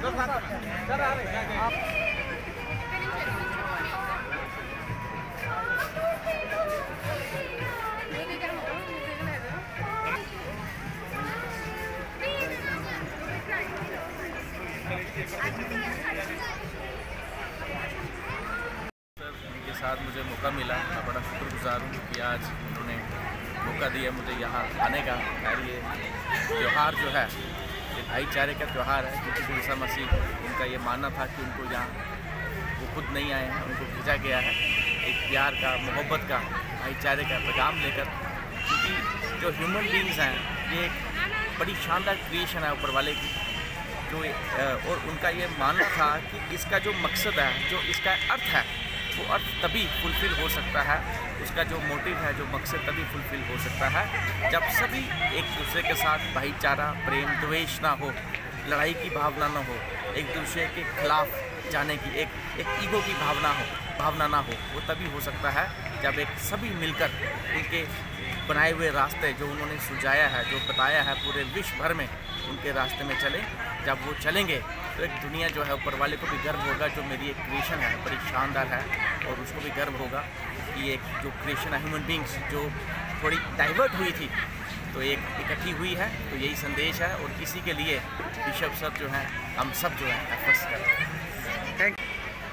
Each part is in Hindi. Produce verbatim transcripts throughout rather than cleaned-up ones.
इनके साथ मुझे मौका मिला, मैं बड़ा शुक्रगुजार हूँ कि आज उन्होंने मौका दिया मुझे यहाँ आने का। खैर ये त्यौहार जो है ये भाईचारे का त्यौहार है, क्योंकि ईसा मसीह उनका ये मानना था कि उनको यहाँ वो खुद नहीं आए हैं, उनको भेजा गया है एक प्यार का, मोहब्बत का, भाईचारे का पैगाम लेकर। क्योंकि जो ह्यूमन बींग्स हैं ये एक बड़ी शानदार क्रिएशन है ऊपर वाले की, जो और उनका ये मानना था कि इसका जो मकसद है, जो इसका अर्थ है, वो अर्थ तभी फुलफ़िल हो सकता है, उसका जो मोटिव है, जो मकसद तभी फुलफ़िल हो सकता है जब सभी एक दूसरे के साथ भाईचारा, प्रेम, द्वेष ना हो, लड़ाई की भावना ना हो, एक दूसरे के खिलाफ जाने की एक एक ईगो की भावना हो भावना ना हो। वो तभी हो सकता है जब एक सभी मिलकर उनके बनाए हुए रास्ते जो उन्होंने सुझाया है, जो बताया है, पूरे विश्व भर में उनके रास्ते में चले। जब वो चलेंगे तो एक दुनिया जो है ऊपर वाले को भी गर्व होगा, जो मेरी एक क्रिएशन है बड़ी शानदार है, और उसको भी गर्व होगा कि एक जो क्रिएशन है ह्यूमन बींग्स जो थोड़ी डाइवर्ट हुई थी तो एक इकट्ठी हुई है। तो यही संदेश है, और इसी के लिए बिशप सर जो हैं, हम सब जो हैं एफर्ट्स कर रहे हैं। Thank you.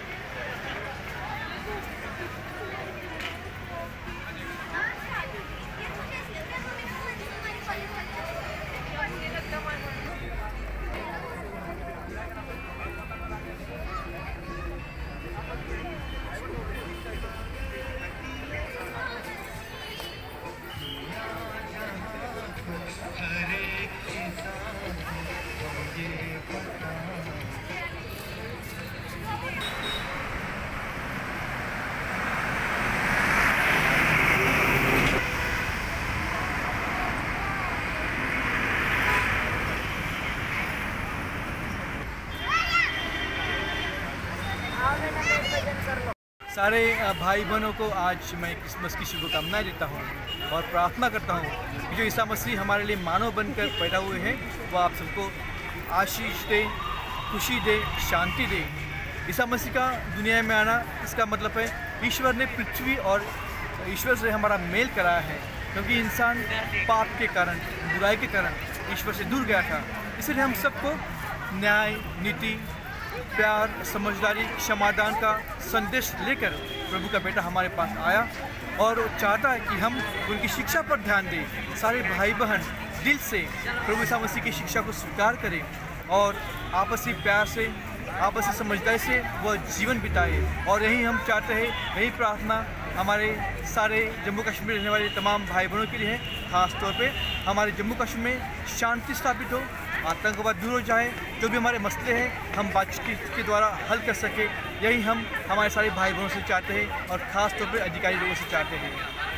सारे भाई बहनों को आज मैं क्रिसमस की शुभकामनाएं देता हूं और प्रार्थना करता हूं कि जो ईसा मसीह हमारे लिए मानव बनकर पैदा हुए हैं वो आप सबको आशीष दे, खुशी दे, शांति दे। ईसा मसीह का दुनिया में आना, इसका मतलब है ईश्वर ने पृथ्वी और ईश्वर से हमारा मेल कराया है, क्योंकि इंसान पाप के कारण, बुराई के कारण ईश्वर से दूर गया था। इसलिए हम सबको न्याय, नीति, प्यार, समझदारी, क्षमादान का संदेश लेकर प्रभु का बेटा हमारे पास आया, और वो चाहता है कि हम उनकी शिक्षा पर ध्यान दें। सारे भाई बहन दिल से प्रभु ईसा मसीह की शिक्षा को स्वीकार करें और आपसी प्यार से, आपसी समझदारी से वह जीवन बिताए। और यही हम चाहते हैं, यही प्रार्थना हमारे सारे जम्मू कश्मीर रहने वाले तमाम भाई बहनों के लिए है। ख़ास तौर पे हमारे जम्मू कश्मीर में शांति स्थापित हो, आतंकवाद दूर हो जाए, जो भी हमारे मसले हैं हम बातचीत के द्वारा हल कर सके। यही हम हमारे सारे भाई बहनों से चाहते हैं, और ख़ास तौर पे अधिकारी लोगों से चाहते हैं।